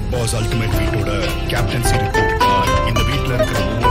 Big Boss Ultimate வீட்டோட captaincy report card. இந்த வீட்டில் இருக்கிற